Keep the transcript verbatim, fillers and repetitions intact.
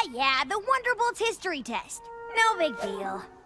yeah, the Wonderbolts history test. No big deal.